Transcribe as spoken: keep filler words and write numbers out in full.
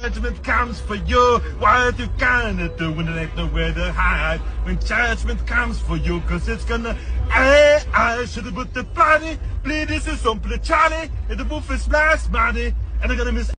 Judgment comes for you, what you gonna do when there ain't nowhere to hide? When judgment comes for you, cause it's gonna I, I should've put the body, bleed this is some Charlie, and the wolf is last money, and I'm gonna miss